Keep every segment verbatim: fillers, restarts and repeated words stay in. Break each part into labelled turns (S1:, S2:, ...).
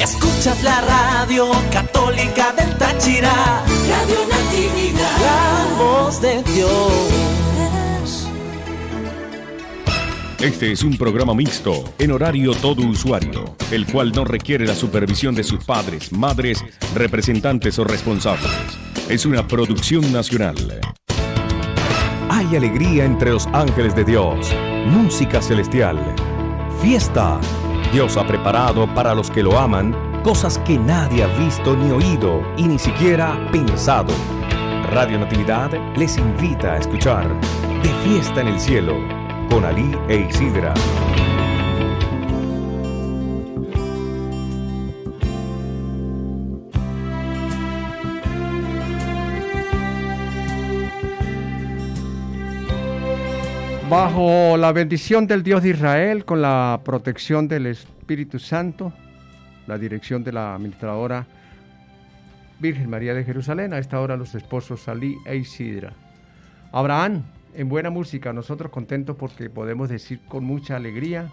S1: Escuchas la radio católica del Táchira, Radio Natividad, la voz de Dios.
S2: Este es un programa mixto, en horario todo usuario, el cual no requiere la supervisión de sus padres, madres, representantes o responsables. Es una producción nacional. Hay alegría entre los ángeles de Dios, música celestial, fiesta. Dios ha preparado para los que lo aman cosas que nadie ha visto ni oído y ni siquiera pensado. Radio Natividad les invita a escuchar De Fiesta en el Cielo con Alí e Isidra.
S3: Bajo la bendición del Dios de Israel, con la protección del Espíritu Santo, la dirección de la administradora Virgen María de Jerusalén, a esta hora los esposos Alí e Isidra. Abraham, en buena música, nosotros contentos porque podemos decir con mucha alegría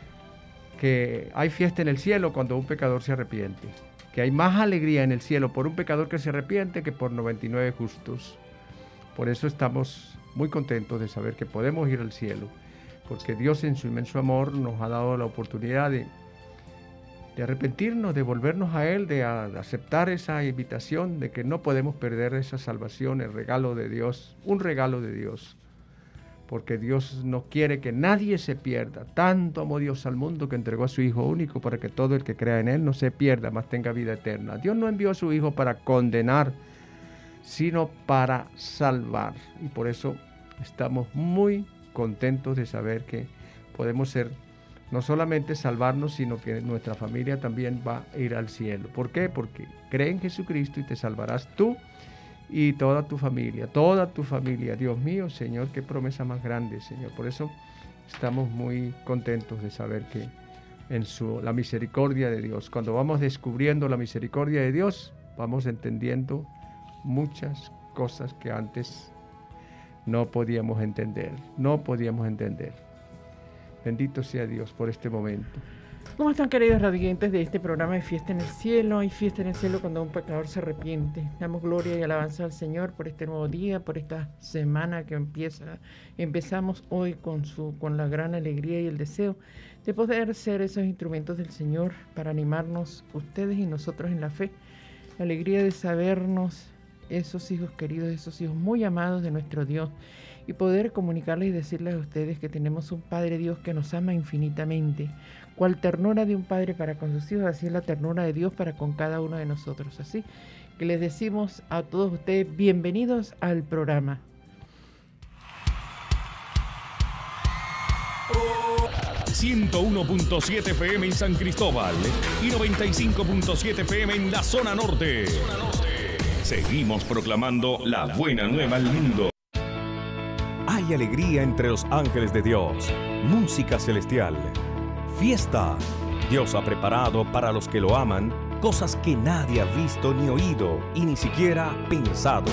S3: que hay fiesta en el cielo cuando un pecador se arrepiente, que hay más alegría en el cielo por un pecador que se arrepiente que por noventa y nueve justos. Por eso estamos muy contentos de saber que podemos ir al cielo, porque Dios en su inmenso amor nos ha dado la oportunidad de, de arrepentirnos, de volvernos a Él, de, a, de aceptar esa invitación de que no podemos perder esa salvación, el regalo de Dios, un regalo de Dios, porque Dios no quiere que nadie se pierda. Tanto amó Dios al mundo que entregó a su Hijo único para que todo el que crea en Él no se pierda, mas tenga vida eterna. Dios no envió a su Hijo para condenar, sino para salvar, y por eso estamos muy contentos de saber que podemos ser, no solamente salvarnos, sino que nuestra familia también va a ir al cielo. ¿Por qué? Porque cree en Jesucristo y te salvarás tú y toda tu familia, toda tu familia. Dios mío, Señor, qué promesa más grande, Señor. Por eso estamos muy contentos de saber que en su, la misericordia de Dios, cuando vamos descubriendo la misericordia de Dios, vamos entendiendo muchas cosas que antes no podíamos entender, no podíamos entender. Bendito sea Dios por este momento.
S4: ¿Cómo están, queridos radiantes de este programa de Fiesta en el Cielo? Hay fiesta en el cielo cuando un pecador se arrepiente. Damos gloria y alabanza al Señor por este nuevo día, por esta semana que empieza. Empezamos hoy con, su, con la gran alegría y el deseo de poder ser esos instrumentos del Señor para animarnos ustedes y nosotros en la fe. La alegría de sabernos esos hijos queridos, esos hijos muy amados de nuestro Dios, y poder comunicarles y decirles a ustedes que tenemos un Padre Dios que nos ama infinitamente. Cual ternura de un padre para con sus hijos, así es la ternura de Dios para con cada uno de nosotros. Así que les decimos a todos ustedes bienvenidos al programa.
S2: ciento uno punto siete F M en San Cristóbal y noventa y cinco punto siete F M en la zona norte. Zona norte. Seguimos proclamando la buena nueva al mundo. Hay alegría entre los ángeles de Dios, música celestial, fiesta. Dios ha preparado para los que lo aman cosas que nadie ha visto ni oído y ni siquiera pensado.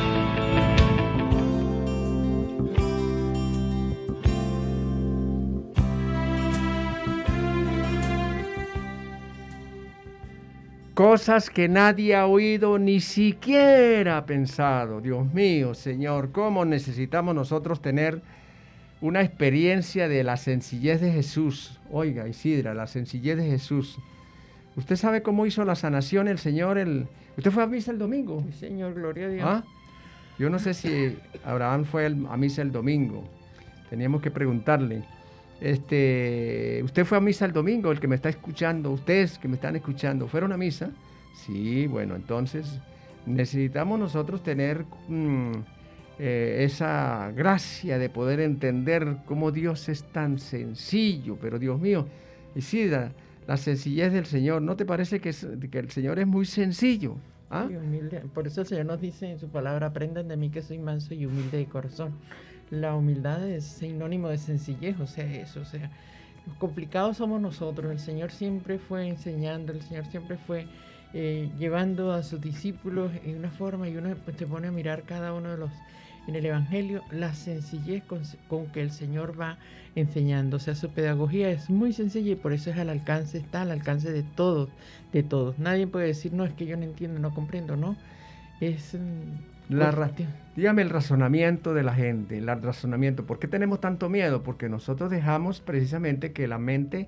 S3: Cosas que nadie ha oído ni siquiera pensado. Dios mío, Señor, cómo necesitamos nosotros tener una experiencia de la sencillez de Jesús. Oiga, Isidra, la sencillez de Jesús. ¿Usted sabe cómo hizo la sanación el Señor? El... ¿Usted fue a misa el domingo?
S4: Sí, Señor, gloria a Dios.
S3: ¿Ah? Yo no sé si Abraham fue a misa el domingo. Teníamos que preguntarle. Este, ¿usted fue a misa el domingo? El que me está escuchando, ustedes que me están escuchando, ¿fueron a misa? Sí, bueno, entonces necesitamos nosotros tener mmm, eh, esa gracia de poder entender cómo Dios es tan sencillo. Pero Dios mío, Isidra, la sencillez del Señor, ¿no te parece que, es, que el Señor es muy sencillo? ¿Ah?
S4: Sí, humilde. Por eso el Señor nos dice en su palabra: aprendan de mí que soy manso y humilde de corazón. La humildad es sinónimo de sencillez, o sea, eso, o sea, los complicados somos nosotros. El Señor siempre fue enseñando, el Señor siempre fue eh, llevando a sus discípulos en una forma, y uno pues, se pone a mirar cada uno de los en el Evangelio la sencillez con, con que el Señor va enseñando. O sea, su pedagogía es muy sencilla y por eso es al alcance, está al alcance de todos, de todos. Nadie puede decir, no, es que yo no entiendo, no comprendo, ¿no? Es...
S3: La ra- dígame el razonamiento de la gente, el razonamiento. ¿Por qué tenemos tanto miedo? Porque nosotros dejamos precisamente que la mente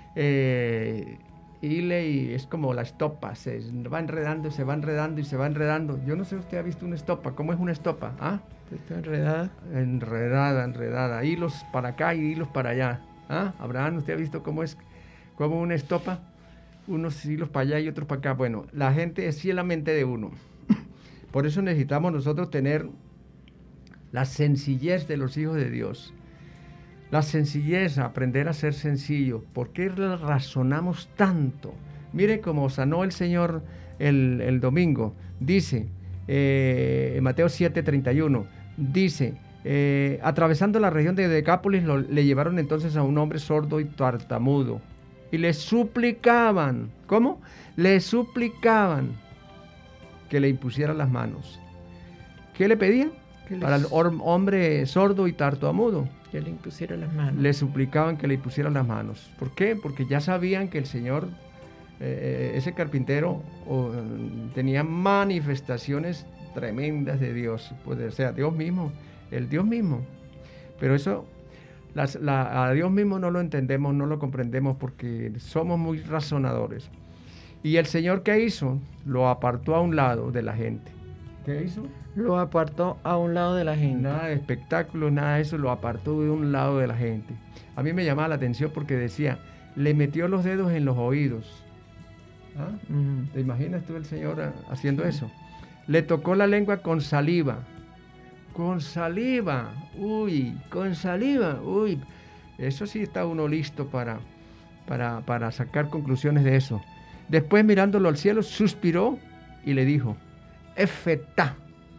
S3: eh, hile y es como la estopa, se va enredando, se va enredando y se va enredando. Yo no sé si usted ha visto una estopa. ¿Cómo es una estopa? ¿Ah?
S4: ¿Está enredada?
S3: Enredada, enredada. Hilos para acá y hilos para allá. ¿Ah? Abraham, ¿usted ha visto cómo es como una estopa? Unos hilos para allá y otros para acá. Bueno, la gente es sí la mente de uno. Por eso necesitamos nosotros tener la sencillez de los hijos de Dios. La sencillez, aprender a ser sencillo. ¿Por qué razonamos tanto? Mire cómo sanó el Señor el, el domingo. Dice, eh, en Mateo siete, treinta y uno, dice, eh, atravesando la región de Decápolis, lo, le llevaron entonces a un hombre sordo y tartamudo. Y le suplicaban, ¿cómo? Le suplicaban que le impusiera las manos. ¿Qué le pedían? Para el hombre sordo y tartamudo.
S4: Que le impusiera las manos.
S3: Le suplicaban que le impusieran las manos. ¿Por qué? Porque ya sabían que el Señor, eh, ese carpintero, oh, tenía manifestaciones tremendas de Dios. Pues, o sea, Dios mismo, el Dios mismo. Pero eso, las, la, a Dios mismo no lo entendemos, no lo comprendemos porque somos muy razonadores. Y el Señor, ¿qué hizo? Lo apartó a un lado de la gente. ¿Qué hizo?
S4: Lo apartó a un lado de la gente.
S3: Nada de espectáculos, nada de eso, lo apartó de un lado de la gente. A mí me llamaba la atención porque decía, le metió los dedos en los oídos. ¿Ah? Uh-huh. ¿Te imaginas tú el Señor haciendo eso? Le tocó la lengua con saliva. Con saliva, uy, con saliva, uy. Eso sí está uno listo para, para, para sacar conclusiones de eso. Después, mirándolo al cielo, suspiró y le dijo, Efetá.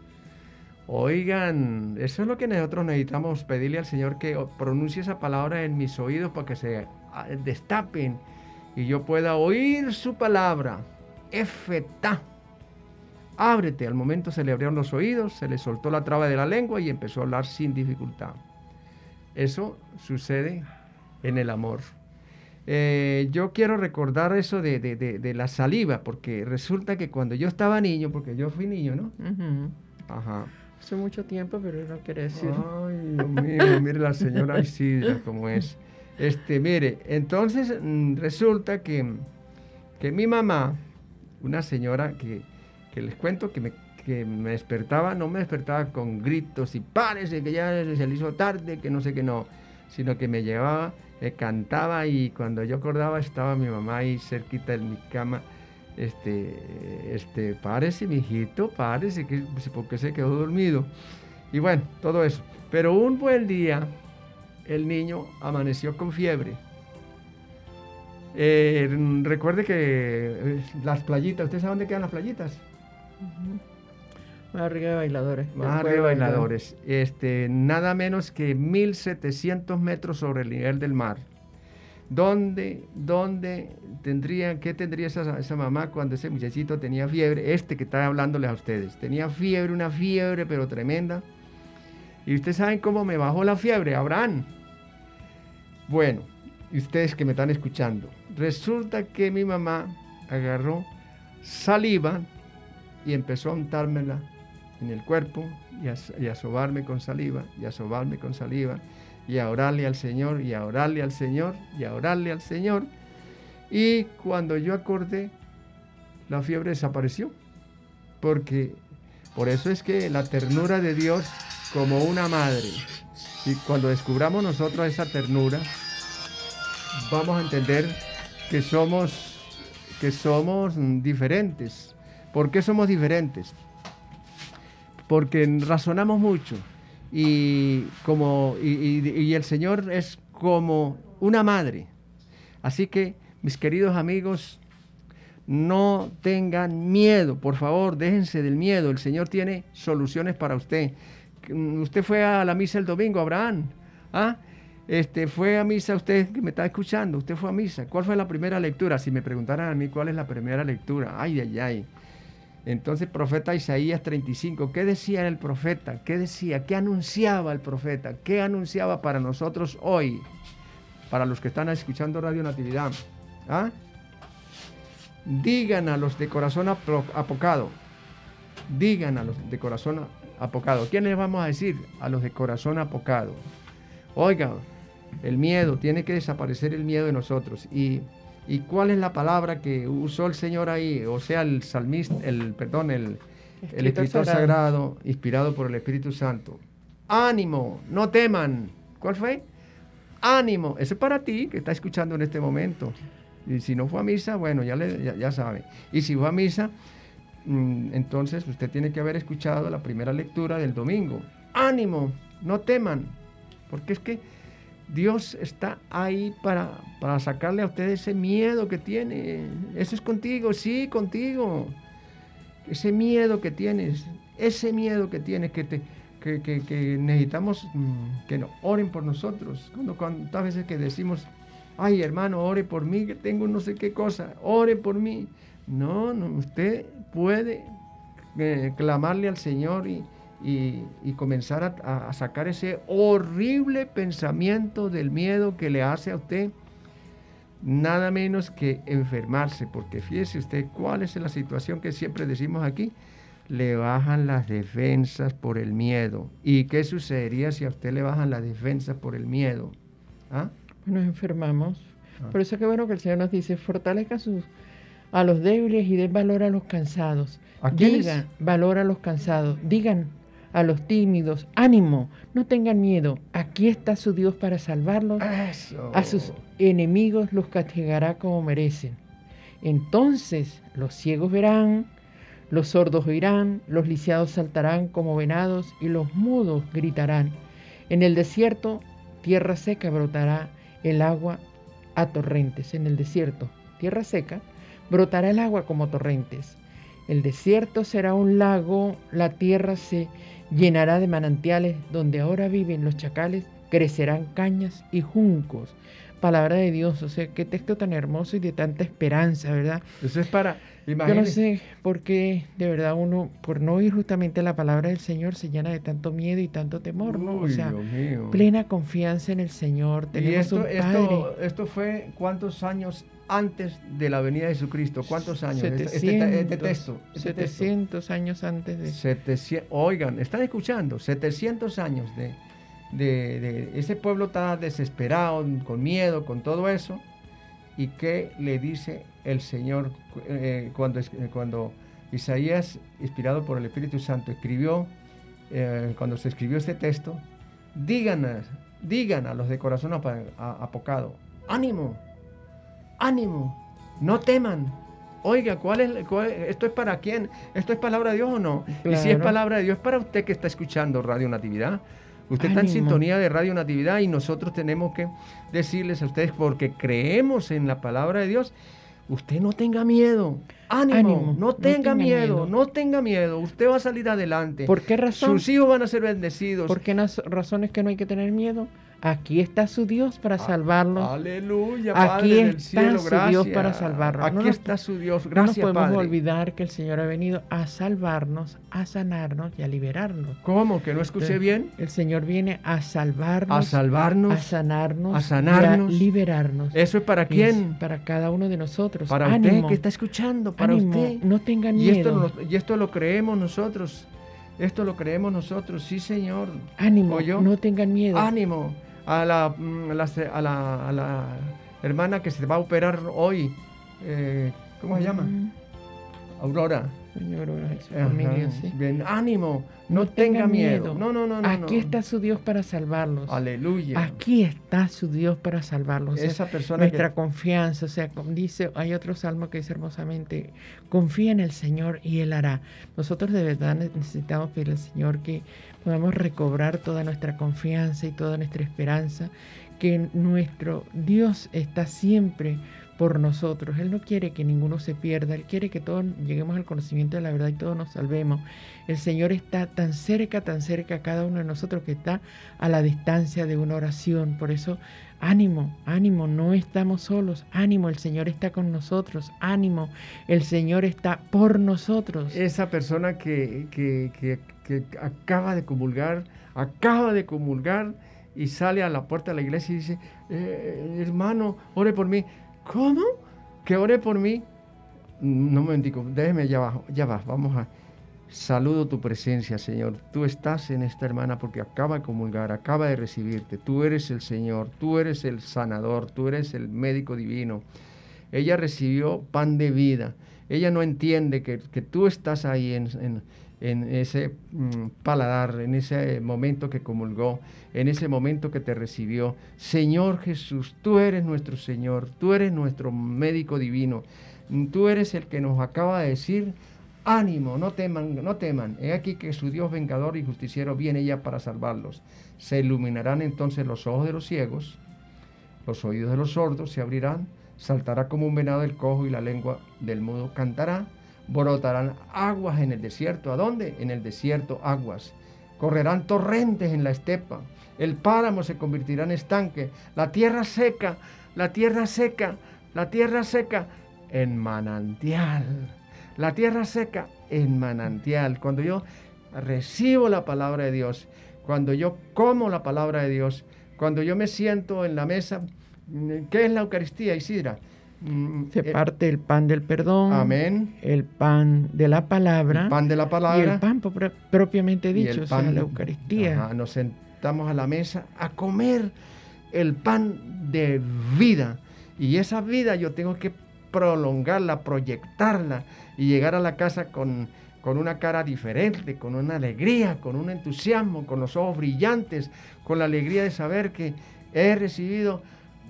S3: Oigan, eso es lo que nosotros necesitamos pedirle al Señor, que pronuncie esa palabra en mis oídos para que se destapen y yo pueda oír su palabra. Efetá. Ábrete. Al momento se le abrieron los oídos, se le soltó la traba de la lengua y empezó a hablar sin dificultad. Eso sucede en el amor. Eh, yo quiero recordar eso de, de, de, de la saliva, porque resulta que cuando yo estaba niño, porque yo fui niño, ¿no?
S4: Uh-huh.
S3: Ajá.
S4: Hace mucho tiempo, pero no quiere decir.
S3: Ay, Dios mío, mire la señora Isidra cómo es. Este, mire, entonces mm, resulta que, que mi mamá, una señora que, que les cuento que me, que me despertaba, no me despertaba con gritos y párese, que ya se le hizo tarde, que no sé qué no, sino que me llevaba, me cantaba y cuando yo acordaba estaba mi mamá ahí cerquita de mi cama. Este, este, párese, mijito, párese, que, porque se quedó dormido. Y bueno, todo eso. Pero un buen día, el niño amaneció con fiebre. Eh, recuerde que eh, las playitas, ¿usted sabe dónde quedan las playitas?
S4: Uh-huh. Más arriba de Bailadores.
S3: Más arriba de Bailadores. Este, nada menos que mil setecientos metros sobre el nivel del mar. ¿Dónde, dónde tendría, qué tendría esa, esa mamá cuando ese muchachito tenía fiebre? Este que está hablándoles a ustedes. Tenía fiebre, una fiebre, pero tremenda. Y ustedes saben cómo me bajó la fiebre, Abraham. Bueno, y ustedes que me están escuchando. Resulta que mi mamá agarró saliva y empezó a untármela en el cuerpo y a, y a sobarme con saliva, y a sobarme con saliva. Y a orarle al Señor, y a orarle al Señor, y a orarle al Señor. Y cuando yo acordé, la fiebre desapareció. Porque por eso es que la ternura de Dios como una madre. Y cuando descubramos nosotros esa ternura, vamos a entender que somos, que somos diferentes. ¿Por qué somos diferentes? Porque razonamos mucho. Y, como, y, y, y el Señor es como una madre. Así que, mis queridos amigos, no tengan miedo, por favor, déjense del miedo. El Señor tiene soluciones para usted. Usted fue a la misa el domingo, Abraham. ¿Ah? Este, fue a misa, usted que me está escuchando, usted fue a misa. ¿Cuál fue la primera lectura? Si me preguntaran a mí cuál es la primera lectura, ay, ay, ay. Entonces, profeta Isaías treinta y cinco, ¿qué decía el profeta? ¿Qué decía? ¿Qué anunciaba el profeta? ¿Qué anunciaba para nosotros hoy? Para los que están escuchando Radio Natividad. ¿Ah? Digan a los de corazón apocado. Digan a los de corazón apocado. ¿Quién les vamos a decir? A los de corazón apocado. Oigan, el miedo, tiene que desaparecer el miedo de nosotros. Y, y ¿cuál es la palabra que usó el Señor ahí? O sea, el salmista, el, perdón, el, el escritor sagrado. sagrado, inspirado por el Espíritu Santo. Ánimo, no teman. ¿Cuál fue? Ánimo. Eso es para ti que está escuchando en este momento. Y si no fue a misa, bueno, ya, le, ya, ya sabe. Y si fue a misa, mmm, entonces usted tiene que haber escuchado la primera lectura del domingo. Ánimo, no teman. Porque es que Dios está ahí para, para sacarle a usted ese miedo que tiene. Eso es contigo, sí, contigo. Ese miedo que tienes, ese miedo que tienes, que, te, que, que, que necesitamos mmm, que no, oren por nosotros. Cuando, cuántas veces que decimos, ay, hermano, ore por mí, que tengo no sé qué cosa, ore por mí. No, no, usted puede eh, clamarle al Señor y, y, y comenzar a, a sacar ese horrible pensamiento del miedo que le hace a usted nada menos que enfermarse, porque fíjese usted cuál es la situación que siempre decimos aquí, le bajan las defensas por el miedo. ¿Y qué sucedería si a usted le bajan las defensas por el miedo? ¿Ah?
S4: Nos enfermamos.
S3: Ah.
S4: Por eso que bueno que el Señor nos dice, fortalezca sus, a los débiles y den valor a los cansados.
S3: ¿A quiénes?
S4: Digan valor a los cansados. Digan a los tímidos, ánimo, no tengan miedo. Aquí está su Dios para salvarlos.
S3: Eso.
S4: A sus enemigos los castigará como merecen. Entonces los ciegos verán, los sordos oirán, los lisiados saltarán como venados y los mudos gritarán. En el desierto, tierra seca brotará el agua a torrentes. En el desierto, tierra seca, brotará el agua como torrentes. El desierto será un lago, la tierra se llenará de manantiales, donde ahora viven los chacales, crecerán cañas y juncos. Palabra de Dios, o sea, qué texto tan hermoso y de tanta esperanza, ¿verdad?
S3: Eso es para, imagínese.
S4: Yo no sé por qué, de verdad, uno, por no oír justamente la palabra del Señor, se llena de tanto miedo y tanto temor, ¿no?
S3: Uy,
S4: o sea,
S3: Dios mío.
S4: plena confianza en el Señor. Tenemos
S3: Y esto,
S4: un Padre.
S3: esto, esto fue ¿cuántos años antes de la venida de Jesucristo? ¿Cuántos años?
S4: setecientos,
S3: este, este texto. Este
S4: setecientos
S3: texto.
S4: años antes de...
S3: setecientos, oigan, ¿están escuchando? setecientos años de, de, de... Ese pueblo está desesperado, con miedo, con todo eso. ¿Y qué le dice el Señor eh, cuando, cuando Isaías, inspirado por el Espíritu Santo, escribió, eh, cuando se escribió este texto? Digan, digan a los de corazón ap apocado, ánimo, ánimo, no teman. Oiga, ¿cuál es, cuál, ¿esto es para quién? ¿Esto es palabra de Dios o no?
S4: Claro.
S3: Y si es palabra de Dios, es para usted que está escuchando Radio Natividad. Usted
S4: Ánimo.
S3: está en sintonía de Radio Natividad y nosotros tenemos que decirles a ustedes, porque creemos en la palabra de Dios, usted no tenga miedo. Ánimo,
S4: Ánimo,
S3: no, tenga
S4: no tenga
S3: miedo,
S4: miedo.
S3: no tenga miedo. Usted va a salir adelante.
S4: ¿Por qué razón?
S3: Sus hijos van a ser bendecidos.
S4: ¿Por qué nas- razones que no hay que tener miedo? Aquí está su Dios para salvarlos.
S3: Aleluya,
S4: Aquí
S3: Padre del
S4: está
S3: cielo,
S4: su
S3: gracias.
S4: Dios para salvarnos.
S3: Aquí
S4: No nos-
S3: está su Dios,
S4: No nos
S3: gracias,
S4: podemos
S3: Padre.
S4: olvidar que el Señor ha venido a salvarnos, a sanarnos y a liberarnos.
S3: ¿Cómo? ¿Que no escuché bien?
S4: El Señor viene a salvarnos,
S3: A salvarnos,
S4: a sanarnos,
S3: a sanarnos.
S4: y a liberarnos.
S3: ¿Eso es para quién?
S4: Es para cada uno de nosotros.
S3: Para
S4: Ánimo,
S3: usted que está escuchando, para
S4: ánimo,
S3: usted.
S4: no tengan
S3: Y esto,
S4: miedo.
S3: lo, y esto lo creemos nosotros. Esto lo creemos nosotros, sí, Señor.
S4: Ánimo,
S3: ¿Oyó?
S4: no tengan miedo.
S3: Ánimo a la, mm, la- a la, a la hermana que se va a operar hoy. Eh, ¿Cómo se llama?
S4: Mm,
S3: Aurora.
S4: Señor, ora en su
S3: Ajá,
S4: familia, sí.
S3: bien, ánimo, no,
S4: No
S3: tenga
S4: tengan
S3: miedo.
S4: miedo.
S3: No, no, no, no.
S4: Aquí
S3: no.
S4: está su Dios para salvarlos.
S3: Aleluya.
S4: Aquí está su Dios para salvarlos. O sea,
S3: Esa persona
S4: nuestra
S3: que...
S4: confianza, o sea, como dice, hay otro salmo que dice hermosamente, confía en el Señor y Él hará. Nosotros de verdad necesitamos pedirle al Señor que podamos recobrar toda nuestra confianza y toda nuestra esperanza, que nuestro Dios está siempre por nosotros. Él no quiere que ninguno se pierda, Él quiere que todos lleguemos al conocimiento de la verdad y todos nos salvemos. El Señor está tan cerca, tan cerca a cada uno de nosotros que está a la distancia de una oración. Por eso, ánimo, ánimo, no estamos solos, ánimo, el Señor está con nosotros, ánimo, el Señor está por nosotros.
S3: Esa persona que, que, que, que acaba de comulgar, acaba de comulgar y sale a la puerta de la iglesia y dice, eh, hermano, ore por mí. ¿Cómo? ¿Que ore por mí? No me digo, déjeme ya abajo, ya va, vamos a... Saludo tu presencia, Señor. Tú estás en esta hermana porque acaba de comulgar, acaba de recibirte. Tú eres el Señor, tú eres el sanador, tú eres el médico divino. Ella recibió pan de vida. Ella no entiende que, que tú estás ahí en, en, en ese mm, paladar, en ese momento que comulgó, en ese momento que te recibió. Señor Jesús, tú eres nuestro Señor, tú eres nuestro médico divino. Tú eres el que nos acaba de decir, ánimo, no teman, no teman. He aquí que su Dios vengador y justiciero viene ya para salvarlos. Se iluminarán entonces los ojos de los ciegos, los oídos de los sordos se abrirán, saltará como un venado el cojo y la lengua del mudo cantará. Brotarán aguas en el desierto. ¿A dónde? En el desierto aguas. Correrán torrentes en la estepa. El páramo se convertirá en estanque. La tierra seca, la tierra seca, la tierra seca en manantial. La tierra seca en manantial. Cuando yo recibo la palabra de Dios, cuando yo como la palabra de Dios, cuando yo me siento en la mesa, ¿qué es la Eucaristía, Isidra?
S4: Se parte el pan del perdón,
S3: amén,
S4: el pan de la palabra,
S3: el pan de la palabra
S4: y el pan pro- propiamente dicho, o sea,
S3: pan,
S4: la Eucaristía.
S3: Ajá, nos sentamos a la mesa a comer el pan de vida. Y esa vida yo tengo que prolongarla, proyectarla y llegar a la casa con, con una cara diferente, con una alegría, con un entusiasmo, con los ojos brillantes, con la alegría de saber que he recibido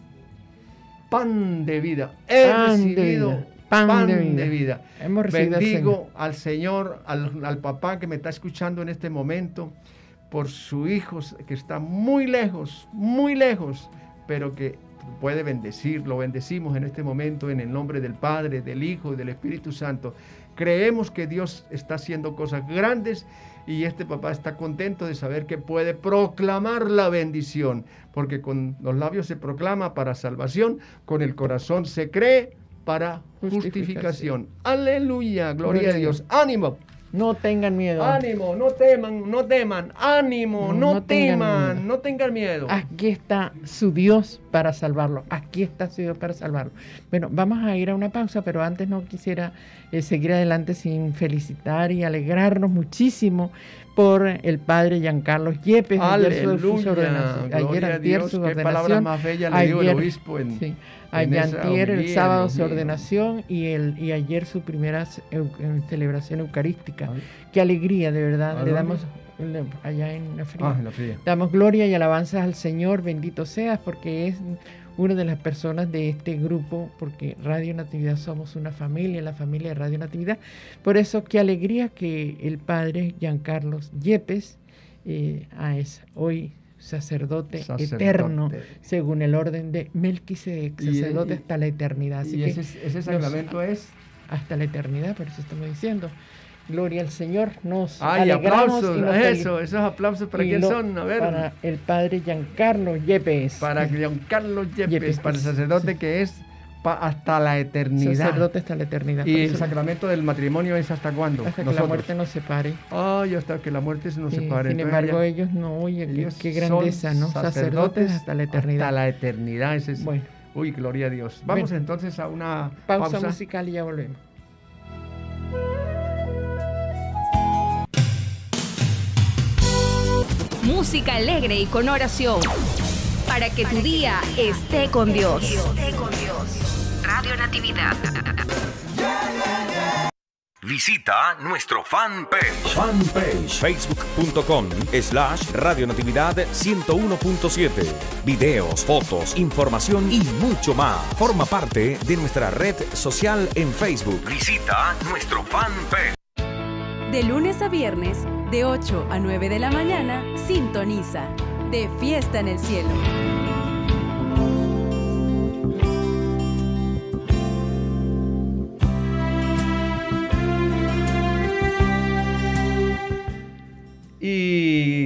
S3: pan de vida, he
S4: pan
S3: recibido
S4: de vida, pan, pan de, vida.
S3: de vida.
S4: Hemos recibido
S3: Bendigo al Señor, al, Señor al, al papá que me está escuchando en este momento, por su hijo que está muy lejos, muy lejos, pero que puede bendecir, lo bendecimos en este momento en el nombre del Padre, del Hijo y del Espíritu Santo. Creemos que Dios está haciendo cosas grandes y este papá está contento de saber que puede proclamar la bendición, porque con los labios se proclama para salvación, con el corazón se cree para justificación. justificación. Aleluya, gloria, gloria a Dios. Ánimo.
S4: No tengan miedo.
S3: Ánimo, no teman, no teman. Ánimo, no, no teman, tengan no tengan miedo.
S4: Aquí está su Dios para salvarlo. Aquí está su Dios para salvarlo. Bueno, vamos a ir a una pausa, pero antes no quisiera eh, seguir adelante sin felicitar y alegrarnos muchísimo por el padre Giancarlo Yepes.
S3: Aleluya,
S4: ayer antier su ordenación.
S3: Qué palabras más bellas le dio el obispo en,
S4: sí. Ayer antier, el sábado su ordenación y, el, y ayer su primera eu, celebración eucarística. Ay. Qué alegría, de verdad. Le damos le, allá en la fría.
S3: Ah, en la fría.
S4: Damos gloria y alabanzas al Señor, bendito seas, porque es una de las personas de este grupo, porque Radio Natividad somos una familia, la familia de Radio Natividad. Por eso, qué alegría que el padre Giancarlo Yepes eh, ah, es hoy sacerdote, sacerdote eterno, según el orden de Melquisedec, sacerdote y, y, hasta la eternidad. Así
S3: y
S4: que
S3: ese, ese sacramento
S4: nos,
S3: es
S4: hasta la eternidad, por eso estamos diciendo. Gloria al Señor, nos
S3: Ay,
S4: alegramos
S3: aplausos,
S4: y nos
S3: eso, esos aplausos para quién
S4: lo,
S3: son, a ver.
S4: Para el padre Giancarlo Yepes.
S3: Para Giancarlo Yepes, Yepes para el sacerdote sí. que es pa, hasta la eternidad.
S4: Sacerdote hasta la eternidad.
S3: Y el sacramento del matrimonio es hasta cuándo?
S4: Hasta que
S3: Nosotros.
S4: la muerte nos separe.
S3: Ay, hasta que la muerte se nos
S4: sí,
S3: separe.
S4: Sin
S3: Entonces,
S4: embargo,
S3: ya,
S4: ellos no, oye, ellos qué, qué grandeza, ¿no? Sacerdotes, sacerdotes hasta la eternidad.
S3: Hasta la eternidad, ese es.
S4: Bueno.
S3: Uy, gloria a Dios. Vamos
S4: bueno,
S3: entonces a una
S4: pausa,
S3: pausa
S4: musical y ya volvemos.
S5: Música alegre y con oración. Para que tu día esté con Dios. Esté con Dios. Radio Natividad.
S2: Visita nuestro fanpage. Fanpage. Facebook.com slash Radio Natividad ciento uno punto siete. Videos, fotos, información y mucho más. Forma parte de nuestra red social en Facebook. Visita nuestro fanpage.
S6: De lunes a viernes, de ocho a nueve de la mañana, sintoniza De Fiesta en el Cielo.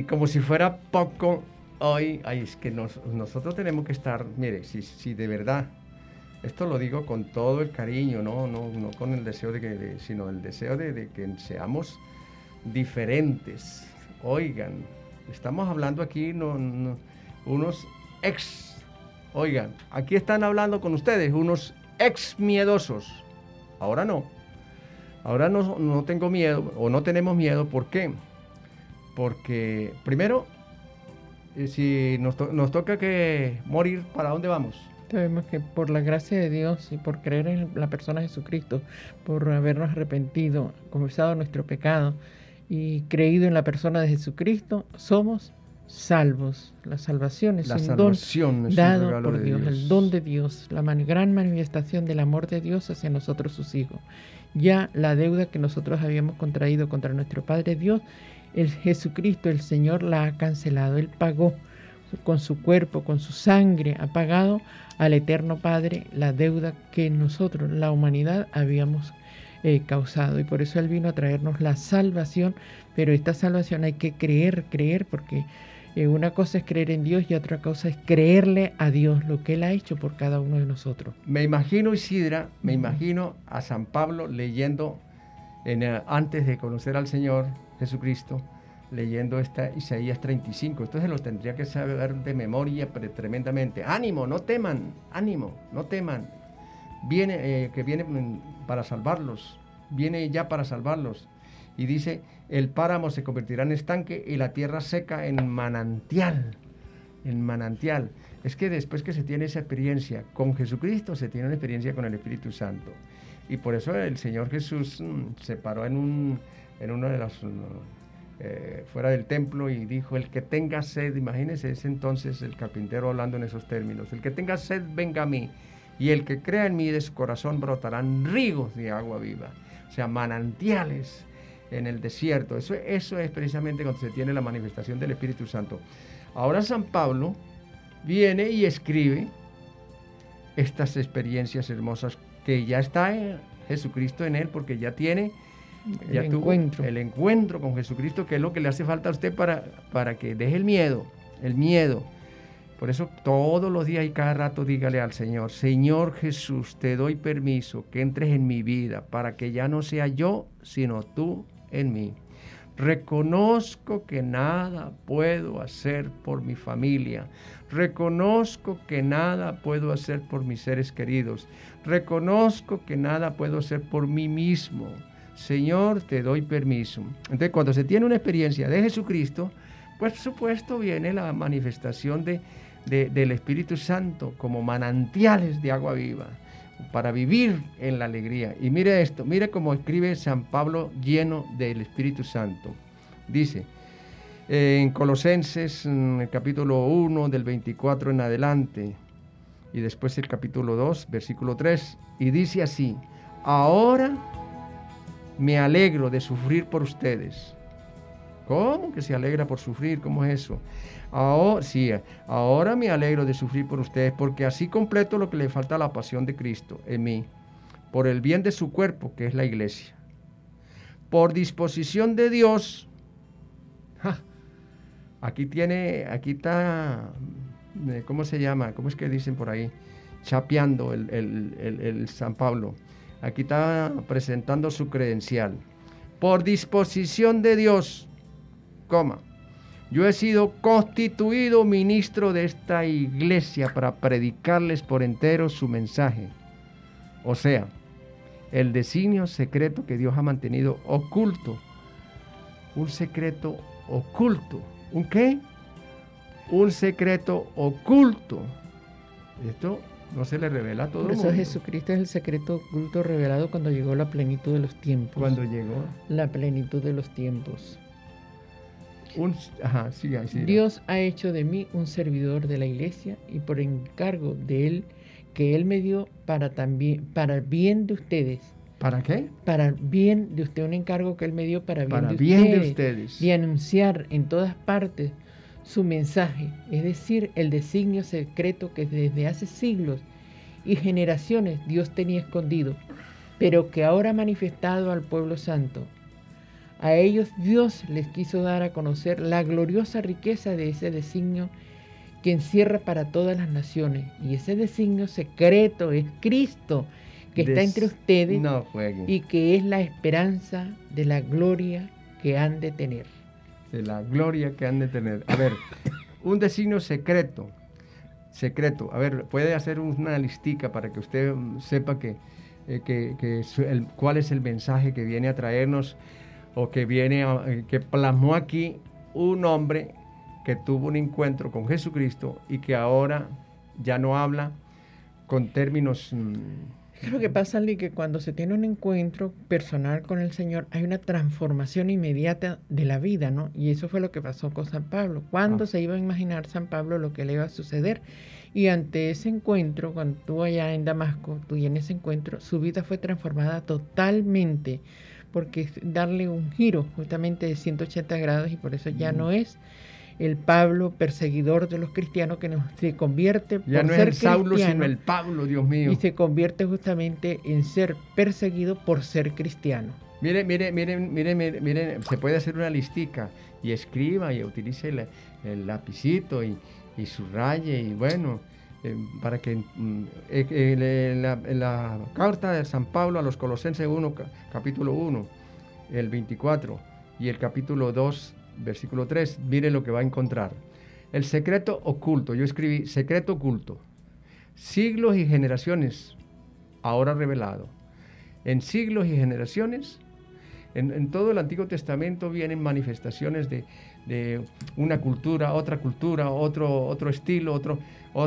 S3: como si fuera poco, hoy, ay, es que nos, nosotros tenemos que estar, mire, si, si de verdad, esto lo digo con todo el cariño, no, no, no con el deseo de que, de, sino el deseo de, de que seamos diferentes. Oigan, estamos hablando aquí no, no, unos ex, oigan, aquí están hablando con ustedes unos ex miedosos. Ahora no, ahora no, no tengo miedo o no tenemos miedo. ¿Por qué? Porque primero, si nos, to nos toca que morir, ¿para dónde vamos?
S4: Sabemos que por la gracia de Dios y por creer en la persona de Jesucristo, por habernos arrepentido, confesado nuestro pecado y creído en la persona de Jesucristo, somos salvos. La salvación es
S3: la
S4: un
S3: salvación
S4: don
S3: es
S4: dado
S3: un regalo
S4: por
S3: de
S4: Dios,
S3: Dios,
S4: el don de Dios, la man gran manifestación del amor de Dios hacia nosotros sus hijos. Ya la deuda que nosotros habíamos contraído contra nuestro Padre Dios, el Jesucristo, el Señor, la ha cancelado. Él pagó con su cuerpo, con su sangre, ha pagado al Eterno Padre la deuda que nosotros, la humanidad, habíamos eh, causado. Y por eso Él vino a traernos la salvación, pero esta salvación hay que creer, creer, porque eh, una cosa es creer en Dios y otra cosa es creerle a Dios lo que Él ha hecho por cada uno de nosotros.
S3: Me imagino, Isidra, me uh-huh. imagino a San Pablo leyendo, en, uh, antes de conocer al Señor Jesucristo, leyendo esta Isaías treinta y cinco. Esto se lo tendría que saber de memoria, pero tremendamente. ánimo, no teman, ánimo, no teman. Viene, eh, que viene para salvarlos, viene ya para salvarlos. Y dice, el páramo se convertirá en estanque y la tierra seca en manantial, en manantial. Es que después que se tiene esa experiencia con Jesucristo, se tiene una experiencia con el Espíritu Santo. Y por eso el Señor Jesús mmm, se paró en, un, en uno de los... Eh, fuera del templo y dijo, el que tenga sed, imagínense, es entonces el carpintero hablando en esos términos, el que tenga sed venga a mí, y el que crea en mí, de su corazón brotarán ríos de agua viva, o sea, manantiales en el desierto. Eso, eso es precisamente cuando se tiene la manifestación del Espíritu Santo. Ahora San Pablo viene y escribe estas experiencias hermosas que ya está en Jesucristo en él, porque ya tiene Ya el, tuvo encuentro. el encuentro con Jesucristo, que es lo que le hace falta a usted para, para que deje el miedo, el miedo. Por eso todos los días y cada rato dígale al Señor, Señor Jesús, te doy permiso que entres en mi vida para que ya no sea yo, sino tú en mí. Reconozco que nada puedo hacer por mi familia. Reconozco que nada puedo hacer por mis seres queridos. Reconozco que nada puedo hacer por mí mismo. Señor, te doy permiso. Entonces, cuando se tiene una experiencia de Jesucristo, pues por supuesto viene la manifestación de, de, del Espíritu Santo como manantiales de agua viva para vivir en la alegría. Y mire esto, mire cómo escribe San Pablo lleno del Espíritu Santo. Dice eh, en Colosenses, en el capítulo uno, del veinticuatro en adelante, y después el capítulo dos, versículo tres, y dice así, ahora me alegro de sufrir por ustedes. ¿Cómo que se alegra por sufrir? ¿Cómo es eso? Ahora, sí, ahora me alegro de sufrir por ustedes, porque así completo lo que le falta a la pasión de Cristo en mí, por el bien de su cuerpo, que es la iglesia. Por disposición de Dios, ¡ja! aquí tiene, aquí está, ¿cómo se llama? ¿Cómo es que dicen por ahí? Chapeando el, el, el, el San Pablo. Aquí está presentando su credencial. Por disposición de Dios, coma, yo he sido constituido ministro de esta iglesia para predicarles por entero su mensaje. O sea, el designio secreto que Dios ha mantenido oculto. Un secreto oculto. ¿Un qué? Un secreto oculto. Esto no se le revela a todo el mundo.
S4: Por eso Jesucristo es el secreto oculto revelado cuando llegó la plenitud de los tiempos.
S3: Cuando llegó
S4: la plenitud de los tiempos.
S3: Un, ajá, sí, sí,
S4: Dios ha hecho de mí un servidor de la iglesia y por encargo de él, que él me dio para también, para el bien de ustedes.
S3: ¿Para qué?
S4: Para el bien de usted, un encargo que él me dio para bien,
S3: para
S4: de,
S3: bien
S4: ustedes,
S3: de ustedes.
S4: De anunciar en todas partes su mensaje, es decir, el designio secreto que desde hace siglos y generaciones Dios tenía escondido, pero que ahora ha manifestado al pueblo santo. A ellos Dios les quiso dar a conocer la gloriosa riqueza de ese designio que encierra para todas las naciones. Y ese designio secreto es Cristo, que Des... está entre ustedes
S3: no
S4: y que es la esperanza de la gloria que han de tener.
S3: De la gloria que han de tener. A ver, un designio secreto. Secreto. A ver, puede hacer una listica para que usted sepa que, eh, que, que el, cuál es el mensaje que viene a traernos o que viene a, que plasmó aquí un hombre que tuvo un encuentro con Jesucristo y que ahora ya no habla con términos... Mmm,
S4: ¿Qué es lo que pasa, Lee? Que cuando se tiene un encuentro personal con el Señor, hay una transformación inmediata de la vida, ¿no? Y eso fue lo que pasó con San Pablo. ¿Cuándo ah. se iba a imaginar San Pablo lo que le iba a suceder? Y ante ese encuentro, cuando estuvo allá en Damasco, y en ese encuentro, su vida fue transformada totalmente, porque es darle un giro justamente de ciento ochenta grados, y por eso ya mm. no es el Pablo perseguidor de los cristianos que nos, se convierte
S3: ya
S4: por
S3: no
S4: ser
S3: es el Saulo
S4: cristiano,
S3: sino el Pablo, Dios mío,
S4: y se convierte justamente en ser perseguido por ser cristiano.
S3: Mire, mire, mire, mire, mire, mire, se puede hacer una listica y escriba y utilice el, el lapicito y, y subraye y bueno, eh, para que mm, eh, eh, la, la carta de San Pablo a los Colosenses uno, capítulo uno, el veinticuatro y el capítulo dos, versículo tres, mire lo que va a encontrar. El secreto oculto, yo escribí secreto oculto, siglos y generaciones, ahora revelado. En siglos y generaciones, en, en todo el Antiguo Testamento vienen manifestaciones de, de una cultura, otra cultura, otro, otro estilo, otro,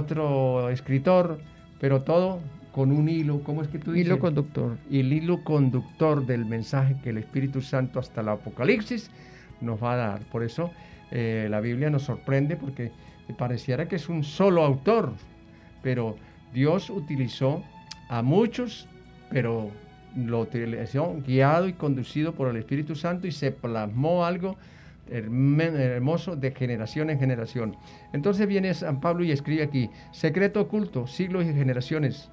S3: otro escritor, pero todo con un hilo, ¿cómo es que tú dices?
S4: Hilo conductor.
S3: Y el hilo conductor del mensaje que el Espíritu Santo hasta el Apocalipsis nos va a dar. Por eso eh, la Biblia nos sorprende, porque pareciera que es un solo autor, pero Dios utilizó a muchos, pero lo utilizó guiado y conducido por el Espíritu Santo y se plasmó algo hermoso de generación en generación. Entonces viene San Pablo y escribe aquí, secreto oculto, siglos y generaciones,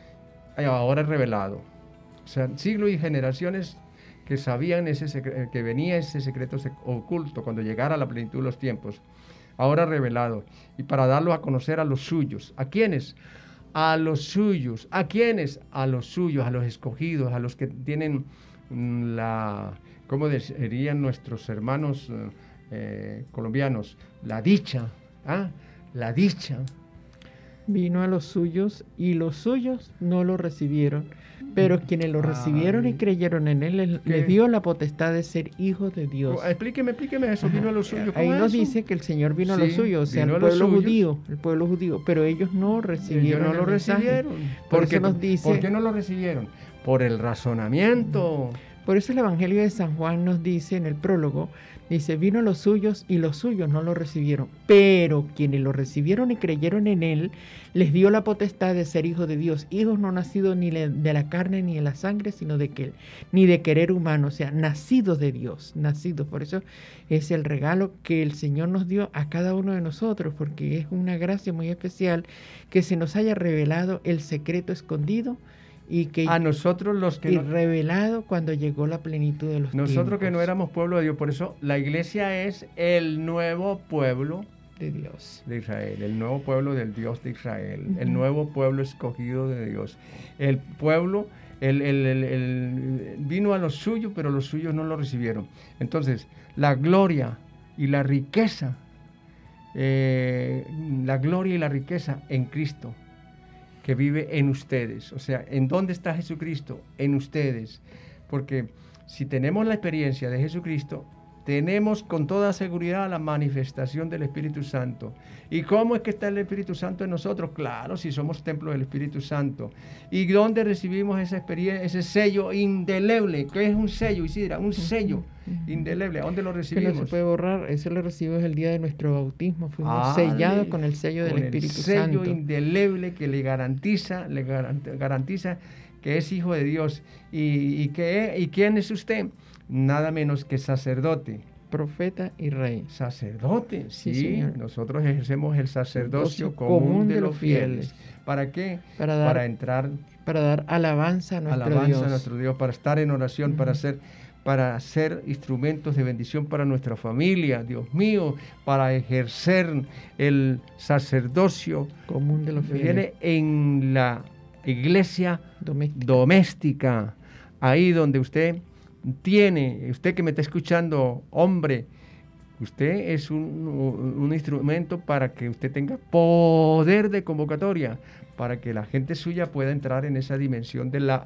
S3: ahora revelado. O sea, siglos y generaciones que sabían ese secreto, que venía ese secreto oculto cuando llegara la plenitud de los tiempos, ahora revelado, y para darlo a conocer a los suyos. ¿A quiénes? A los suyos. ¿A quiénes? A los suyos, a los escogidos, a los que tienen la, ¿cómo dirían nuestros hermanos eh, colombianos? La dicha, ¿ah? La dicha.
S4: Vino a los suyos y los suyos no lo recibieron, pero quienes lo recibieron Ay. y creyeron en él, les, les dio la potestad de ser hijos de Dios.
S3: Explíqueme, explíqueme eso, Ajá. vino a los suyos.
S4: Ahí nos
S3: eso?
S4: dice que el Señor vino sí, a los suyos, o sea, el pueblo judío, el pueblo judío, pero ellos no recibieron
S3: ellos no lo recibieron.
S4: Por
S3: Porque,
S4: eso nos dice,
S3: ¿por qué no lo recibieron? Por el razonamiento.
S4: Por eso el Evangelio de San Juan nos dice en el prólogo, dice, vino a los suyos y los suyos no lo recibieron, pero quienes lo recibieron y creyeron en él, les dio la potestad de ser hijos de Dios, hijos no nacidos ni de la carne ni de la sangre, sino de que ni de querer humano, o sea, nacidos de Dios, nacidos. Por eso es el regalo que el Señor nos dio a cada uno de nosotros, porque es una gracia muy especial que se nos haya revelado el secreto escondido, y que
S3: a nosotros los que
S4: y
S3: no,
S4: revelado cuando llegó la plenitud de los
S3: nosotros
S4: tiempos.
S3: Que no éramos pueblo de Dios. Por eso la iglesia es el nuevo pueblo
S4: de Dios,
S3: de Israel, el nuevo pueblo del Dios de Israel, uh-huh. el nuevo pueblo escogido de Dios. El pueblo, el, el, el, el vino a los suyos, pero los suyos no lo recibieron. Entonces, la gloria y la riqueza, eh, la gloria y la riqueza en Cristo, que vive en ustedes. O sea, ¿en dónde está Jesucristo? En ustedes. Porque si tenemos la experiencia de Jesucristo, tenemos con toda seguridad la manifestación del Espíritu Santo. ¿Y cómo es que está el Espíritu Santo en nosotros? Claro, si somos templo del Espíritu Santo. ¿Y dónde recibimos esa experiencia, ese sello indeleble? ¿Qué es un sello, Isidra? Un sello indeleble. ¿A dónde lo recibimos?
S4: Que no se puede borrar. Eso lo recibimos el día de nuestro bautismo. Fuimos ah, sellados con el sello del Espíritu Santo.
S3: El sello indeleble que le garantiza, le garantiza que es hijo de Dios. ¿Y, y, que, ¿Y quién es usted? Nada menos que sacerdote,
S4: profeta y rey.
S3: Sacerdote, sí,
S4: Sí,
S3: nosotros ejercemos el sacerdocio
S4: Sacerdocio
S3: común de los fieles. ¿Para qué?
S4: Para dar-
S3: Para entrar
S4: Para dar alabanza a nuestro
S3: alabanza
S4: Dios.
S3: a nuestro Dios, para estar en oración,
S4: Ujú.
S3: para ser, para ser instrumentos de bendición para nuestra familia, Dios mío, para ejercer el sacerdocio
S4: Común de los fieles.
S3: viene en la iglesia
S4: Doméstica.
S3: doméstica, ahí donde usted tiene, usted que me está escuchando, hombre, usted es un, un instrumento para que usted tenga poder de convocatoria, para que la gente suya pueda entrar en esa dimensión de la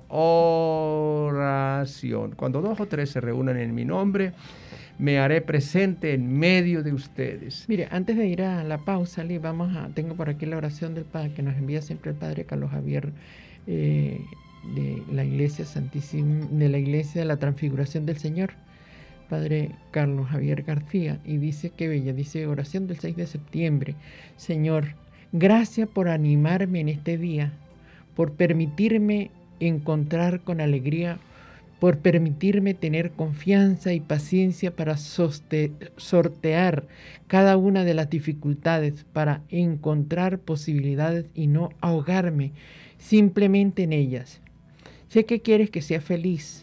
S3: oración. Cuando dos o tres se reúnan en mi nombre, me haré presente en medio de ustedes.
S4: Mire, antes de ir a la pausa, Lee, vamos a, tengo por aquí la oración del Padre que nos envía siempre el Padre Carlos Javier eh, de la Iglesia Santísima, de la Iglesia de la Transfiguración del Señor, Padre Carlos Javier García, y dice, qué bella, dice, oración del seis de septiembre, Señor, gracias por animarme en este día, por permitirme encontrar con alegría, por permitirme tener confianza y paciencia para soste- sortear cada una de las dificultades, para encontrar posibilidades y no ahogarme simplemente en ellas. Sé que quieres que sea feliz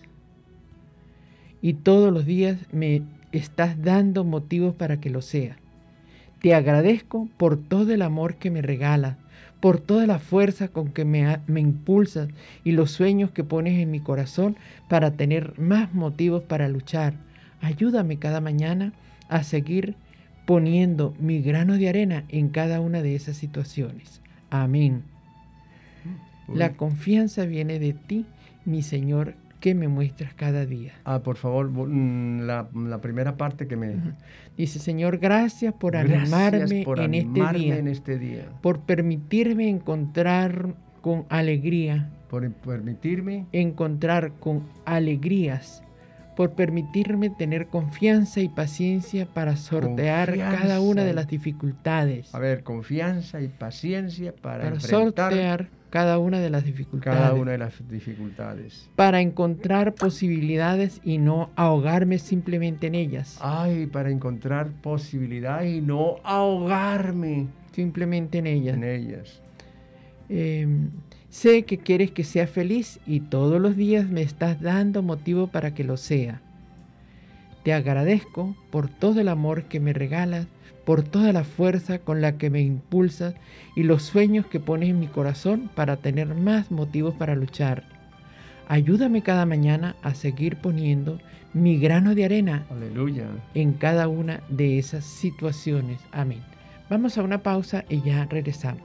S4: y todos los días me estás dando motivos para que lo sea. Te agradezco por todo el amor que me regalas, por toda la fuerza con que me, me impulsas y los sueños que pones en mi corazón para tener más motivos para luchar. Ayúdame cada mañana a seguir poniendo mi grano de arena en cada una de esas situaciones. Amén.
S3: Uy.
S4: La confianza viene de ti, mi Señor, que me muestras cada día.
S3: Ah, por favor, mm, la, la primera parte que me...
S4: Ujú. Dice, Señor, gracias por
S3: Gracias
S4: animarme,
S3: por
S4: en,
S3: animarme
S4: este día,
S3: en este día,
S4: por permitirme encontrar con alegría,
S3: por permitirme
S4: encontrar con alegrías, por permitirme tener confianza y paciencia para sortear
S3: Confianza
S4: cada una de
S3: y-
S4: las dificultades,
S3: a ver, confianza y paciencia para,
S4: para
S3: enfrentar
S4: sortear cada una de las dificultades,
S3: cada una de las dificultades.
S4: para encontrar posibilidades y no ahogarme simplemente en ellas,
S3: Ay, para encontrar posibilidades y no ahogarme
S4: simplemente en ellas.
S3: en ellas.
S4: Eh, sé que quieres que sea feliz y todos los días me estás dando motivo para que lo sea. Te agradezco por todo el amor que me regalas, por toda la fuerza con la que me impulsas y los sueños que pones en mi corazón para tener más motivos para luchar. Ayúdame cada mañana a seguir poniendo mi grano de arena
S3: Aleluya.
S4: en cada una de esas situaciones. Amén. Vamos a una pausa y ya regresamos.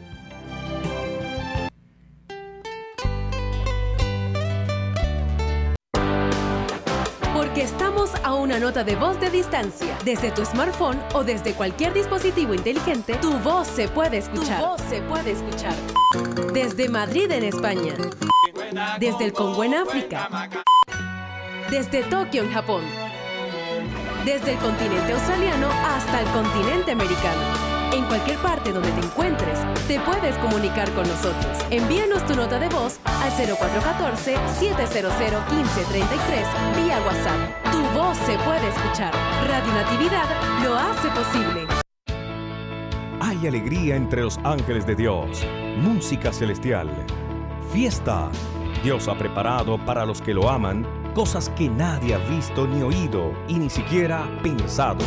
S6: Porque estamos a una nota de voz de distancia. Desde tu smartphone o desde cualquier dispositivo inteligente, tu voz se puede escuchar. Tu voz se puede escuchar. Desde Madrid, en España. Desde el Congo, en África. Desde Tokio, en Japón. Desde el continente australiano hasta el continente americano. En cualquier parte donde te encuentres, te puedes comunicar con nosotros. Envíanos tu nota de voz al cero cuatro uno cuatro, siete cero cero, uno cinco tres tres vía WhatsApp. Tu voz se puede escuchar. Radio Natividad lo hace posible.
S2: Hay alegría entre los ángeles de Dios, música celestial, fiesta. Dios ha preparado para los que lo aman cosas que nadie ha visto ni oído y ni siquiera pensado.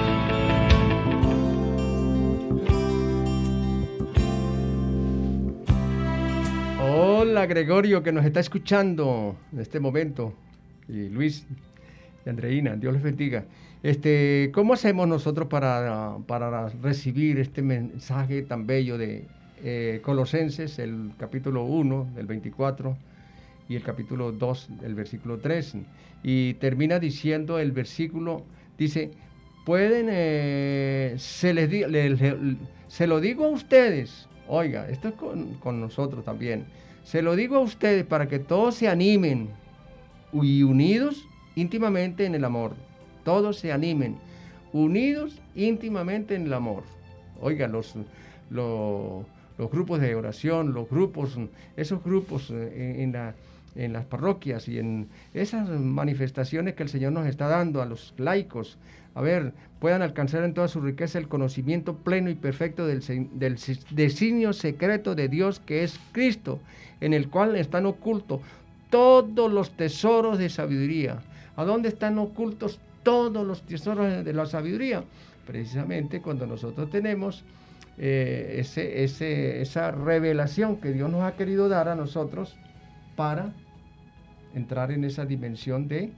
S3: Hola Gregorio que nos está escuchando en este momento, y Luis y Andreina, Dios les bendiga. Este, ¿cómo hacemos nosotros para, para recibir este mensaje tan bello de eh, Colosenses, el capítulo uno, del veinticuatro, y el capítulo dos, el versículo tres? Y termina diciendo el versículo, dice, pueden, eh, se, les di, le, le, se lo digo a ustedes, oiga, esto es con, con nosotros también, se lo digo a ustedes para que todos se animen y unidos íntimamente en el amor. Todos se animen, unidos íntimamente en el amor. Oiga, los, los, los grupos de oración, los grupos, esos grupos en, en, la, en las parroquias y en esas manifestaciones que el Señor nos está dando a los laicos, a ver, puedan alcanzar en toda su riqueza el conocimiento pleno y perfecto del, del designio secreto de Dios, que es Cristo, en el cual están ocultos todos los tesoros de sabiduría. ¿A dónde están ocultos todos los tesoros de la sabiduría? Precisamente cuando nosotros tenemos eh, ese, ese, esa revelación que Dios nos ha querido dar a nosotros para entrar en esa dimensión de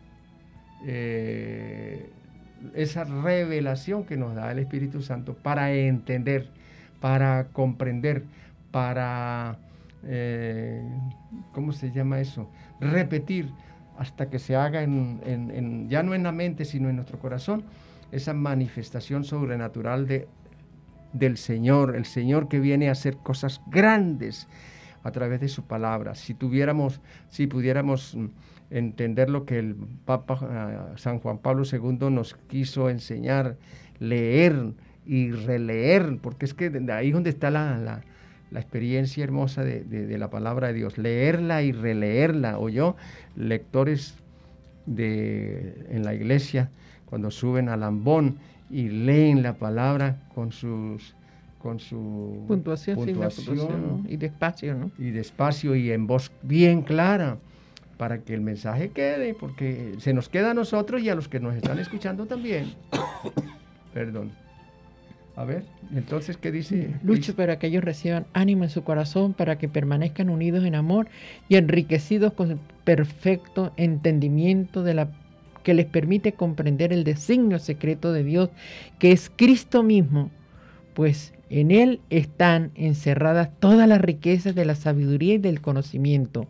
S3: eh, esa revelación que nos da el Espíritu Santo para entender, para comprender, para, eh, ¿cómo se llama eso? Repetir hasta que se haga en, en, en, ya no en la mente, sino en nuestro corazón, esa manifestación sobrenatural de, del Señor, el Señor que viene a hacer cosas grandes a través de su palabra. Si tuviéramos, si pudiéramos entender lo que el Papa uh, San Juan Pablo segundo nos quiso enseñar, leer y releer, porque es que de ahí es donde está la, la, la experiencia hermosa de, de, de la palabra de Dios, leerla y releerla. O yo, lectores de, en la iglesia, cuando suben al ambón y leen la palabra con sus con su
S4: puntuación,
S3: puntuación,
S4: sí, puntuación, ¿no? Y despacio, ¿no?
S3: Y despacio y en voz bien clara, para que el mensaje quede, porque se nos queda a nosotros y a los que nos están escuchando también. Perdón. A ver, entonces, ¿qué dice?
S4: Lucho para que ellos reciban ánimo en su corazón, para que permanezcan unidos en amor y enriquecidos con el perfecto entendimiento de la que les permite comprender el designio secreto de Dios, que es Cristo mismo, pues en Él están encerradas todas las riquezas de la sabiduría y del conocimiento.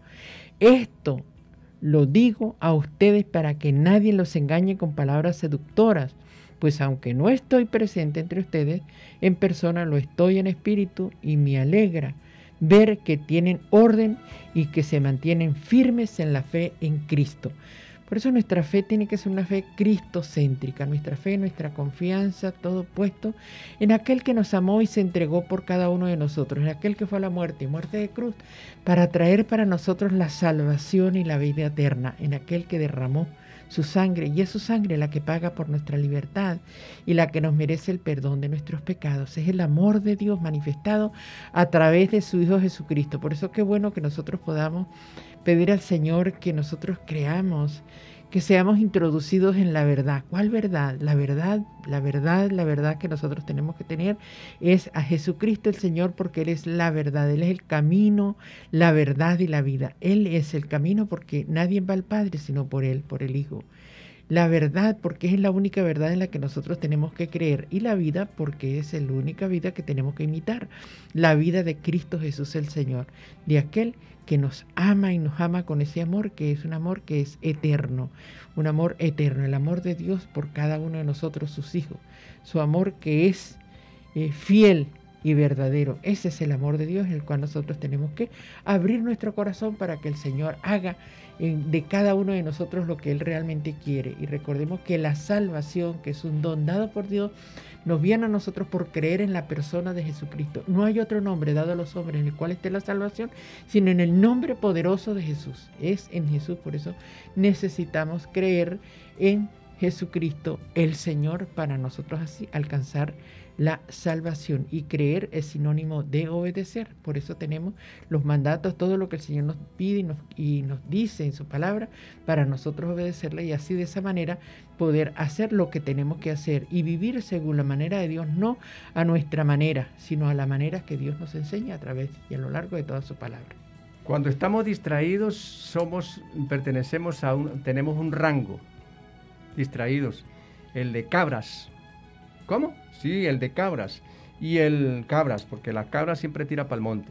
S4: Esto lo digo a ustedes para que nadie los engañe con palabras seductoras, pues aunque no estoy presente entre ustedes en persona, lo estoy en espíritu, y me alegra ver que tienen orden y que se mantienen firmes en la fe en Cristo. Por eso nuestra fe tiene que ser una fe cristocéntrica, nuestra fe, nuestra confianza, todo puesto en aquel que nos amó y se entregó por cada uno de nosotros, en aquel que fue a la muerte, muerte de cruz, para traer para nosotros la salvación y la vida eterna, en aquel que derramó su sangre, y es su sangre la que paga por nuestra libertad y la que nos merece el perdón de nuestros pecados. Es el amor de Dios manifestado a través de su Hijo Jesucristo. Por eso qué bueno que nosotros podamos pedir al Señor que nosotros creamos, que seamos introducidos en la verdad. ¿Cuál verdad? La verdad, la verdad, la verdad que nosotros tenemos que tener es a Jesucristo el Señor, porque Él es la verdad, Él es el camino, la verdad y la vida. Él es el camino porque nadie va al Padre sino por Él, por el Hijo. La verdad porque es la única verdad en la que nosotros tenemos que creer, y la vida porque es la única vida que tenemos que imitar, la vida de Cristo Jesús el Señor, de aquel que nos ama y nos ama con ese amor que es un amor que es eterno, un amor eterno, el amor de Dios por cada uno de nosotros, sus hijos, su amor que es eh, fiel y verdadero. Ese es el amor de Dios, en el cual nosotros tenemos que abrir nuestro corazón para que el Señor haga en, de cada uno de nosotros lo que Él realmente quiere. Y recordemos que la salvación, que es un don dado por Dios, nos viene a nosotros por creer en la persona de Jesucristo. No hay otro nombre dado a los hombres en el cual esté la salvación, sino en el nombre poderoso de Jesús. Es en Jesús, por eso necesitamos creer en Jesucristo el Señor, para nosotros así alcanzar la salvación. Y creer es sinónimo de obedecer. Por eso tenemos los mandatos, todo lo que el Señor nos pide y nos, y nos dice en su palabra, para nosotros obedecerle, y así de esa manera poder hacer lo que tenemos que hacer y vivir según la manera de Dios, no a nuestra manera, sino a la manera que Dios nos enseña a través y a lo largo de toda su palabra.
S3: Cuando estamos distraídos, somos, pertenecemos a un, tenemos un rango. Distraídos, el de cabras. ¿Cómo? Sí, el de cabras. Y el cabras, porque la cabra siempre tira para el monte.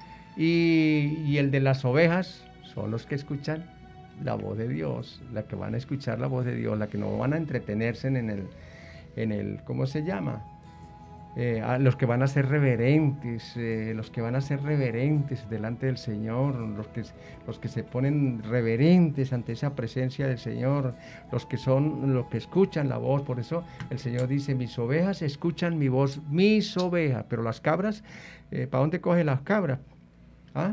S3: Y, y el de las ovejas son los que escuchan la voz de Dios, la que van a escuchar la voz de Dios, la que no van a entretenerse en el, en el ¿cómo se llama? Eh, a los que van a ser reverentes, eh, los que van a ser reverentes delante del Señor, los que, los que se ponen reverentes ante esa presencia del Señor, los que son, los que escuchan la voz. Por eso el Señor dice: mis ovejas escuchan mi voz, mis ovejas. Pero las cabras, eh, ¿para dónde cogen las cabras? ¿Ah?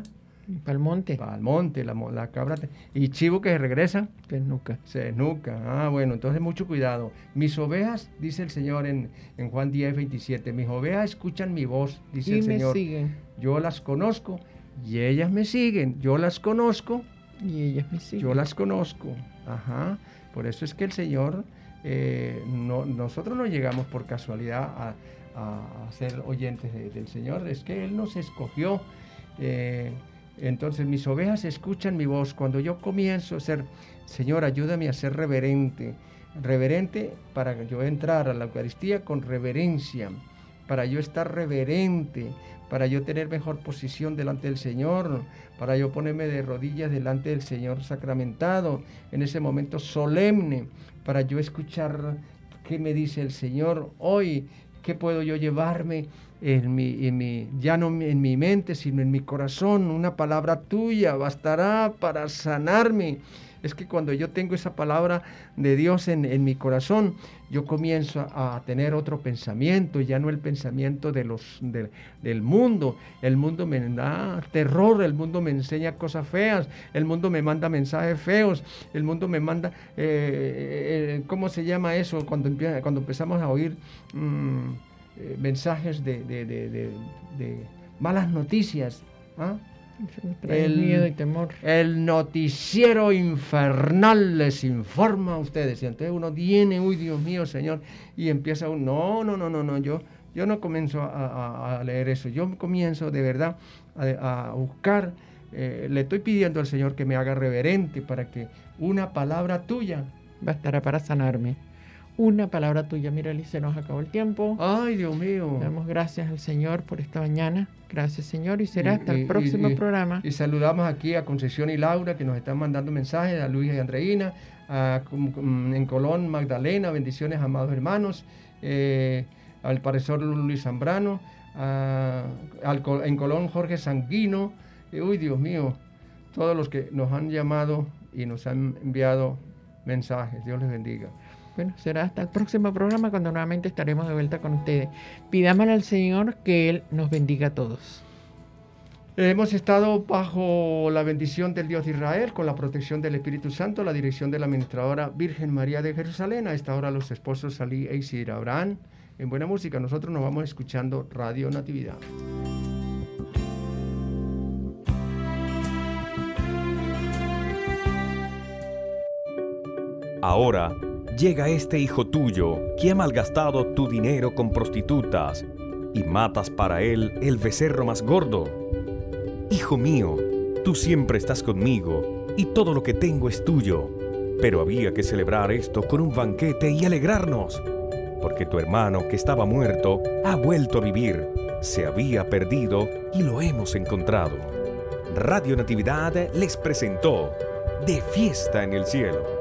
S4: Para el monte.
S3: Para el monte, la, la cabra. Y chivo que se regresa.
S4: Se desnuca.
S3: Se desnuca. Ah, bueno, entonces mucho cuidado. Mis ovejas, dice el Señor en, en Juan diez, veintisiete, mis ovejas escuchan mi voz, dice
S4: y
S3: el Señor.
S4: Y me siguen.
S3: Yo las conozco y ellas me siguen. Yo las conozco.
S4: Y ellas me siguen.
S3: Yo las conozco. Ajá. Por eso es que el Señor, eh, no, nosotros no llegamos por casualidad a, a, a ser oyentes de, del Señor. Es que Él nos escogió. Eh, Entonces mis ovejas escuchan mi voz. Cuando yo comienzo a ser, Señor, ayúdame a ser reverente, reverente para yo entrar a la Eucaristía con reverencia, para yo estar reverente, para yo tener mejor posición delante del Señor, para yo ponerme de rodillas delante del Señor sacramentado, en ese momento solemne, para yo escuchar qué me dice el Señor hoy, qué puedo yo llevarme en mi, en mi, ya no en mi mente, sino en mi corazón. Una palabra tuya bastará para sanarme. Es que cuando yo tengo esa palabra de Dios en, en mi corazón, yo comienzo a, a tener otro pensamiento, ya no el pensamiento de los, de, del mundo. El mundo me da terror, el mundo me enseña cosas feas, el mundo me manda mensajes feos, el mundo me manda, eh, eh, ¿cómo se llama eso? Cuando, empieza, cuando empezamos a oír mmm, eh, mensajes de, de, de, de, de malas noticias, ¿ah?
S4: El miedo y temor.
S3: El noticiero infernal les informa a ustedes. Y entonces uno viene, uy, Dios mío, Señor, y empieza uno, no, no, no, no, no, yo, yo no comienzo a, a, a leer eso. Yo comienzo de verdad a, a buscar, eh, le estoy pidiendo al Señor que me haga reverente para que una palabra tuya
S4: bastará para sanarme. Una palabra tuya. Mira, Liz, se nos acabó el tiempo.
S3: Ay, Dios mío.
S4: Damos gracias al Señor por esta mañana. Gracias, Señor, y será hasta
S3: y,
S4: el próximo
S3: y,
S4: programa.
S3: Y saludamos aquí a Concepción y Laura, que nos están mandando mensajes, a Luis y Andreina, a, en Colón, Magdalena, bendiciones, amados hermanos, eh, al profesor Luis Zambrano, a, al, en Colón, Jorge Sanguino, eh, uy, Dios mío, todos los que nos han llamado y nos han enviado mensajes. Dios les bendiga.
S4: Bueno, será hasta el próximo programa cuando nuevamente estaremos de vuelta con ustedes. Pidámosle al Señor que Él nos bendiga a todos.
S3: Hemos estado bajo la bendición del Dios de Israel, con la protección del Espíritu Santo, la dirección de la administradora Virgen María de Jerusalén. A esta hora los esposos Salí e Isidra Abraham. En buena música, nosotros nos vamos escuchando Radio Natividad.
S2: Ahora llega este hijo tuyo que ha malgastado tu dinero con prostitutas y matas para él el becerro más gordo. Hijo mío, tú siempre estás conmigo y todo lo que tengo es tuyo, pero había que celebrar esto con un banquete y alegrarnos, porque tu hermano que estaba muerto ha vuelto a vivir, se había perdido y lo hemos encontrado. Radio Natividad les presentó De Fiesta en el Cielo.